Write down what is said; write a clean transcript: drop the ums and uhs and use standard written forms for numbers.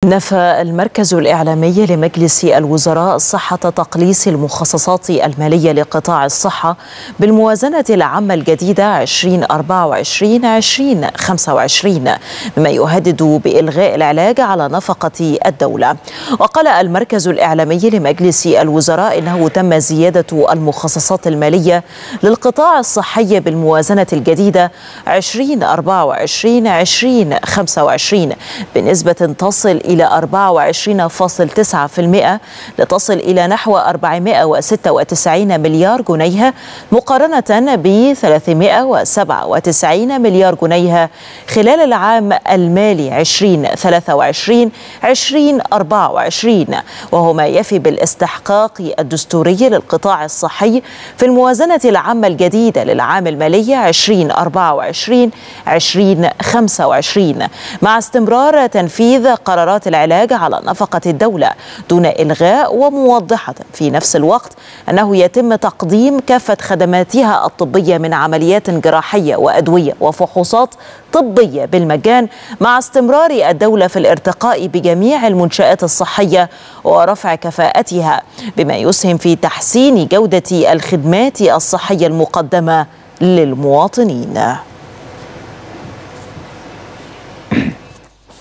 نفى المركز الإعلامي لمجلس الوزراء صحة تقليص المخصصات المالية لقطاع الصحة بالموازنة العامة الجديدة 2024-2025 مما يهدد بإلغاء العلاج على نفقة الدولة. وقال المركز الإعلامي لمجلس الوزراء إنه تم زيادة المخصصات المالية للقطاع الصحي بالموازنة الجديدة 2024-2025 بنسبة تصل إلى 24.9% لتصل إلى نحو 496 مليار جنيه مقارنة ب 397 مليار جنيه خلال العام المالي 2023-2024، وهو ما يفي بالاستحقاق الدستوري للقطاع الصحي في الموازنة العامة الجديدة للعام المالي 2024-2025 مع استمرار تنفيذ قرارات العلاج على نفقة الدولة دون إلغاء، وموضحة في نفس الوقت أنه يتم تقديم كافة خدماتها الطبية من عمليات جراحية وأدوية وفحوصات طبية بالمجان، مع استمرار الدولة في الارتقاء بجميع المنشآت الصحية ورفع كفاءتها بما يسهم في تحسين جودة الخدمات الصحية المقدمة للمواطنين.